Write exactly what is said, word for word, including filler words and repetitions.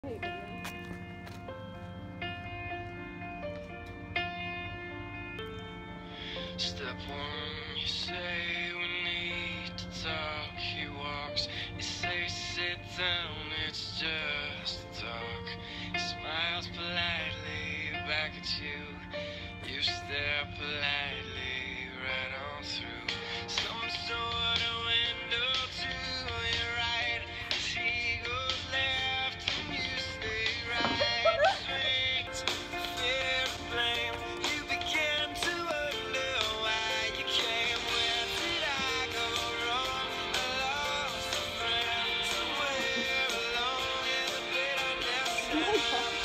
Step one, you say we need to talk. He walks, you say sit down, it's just a talk. He smiles politely back at you. You stare politely right on through some sort of window to your right. As he goes left and you stay right. Swings the fear of blame. You begin to wonder why you came. Where did I go wrong? I lost a friend somewhere along in the bitterness.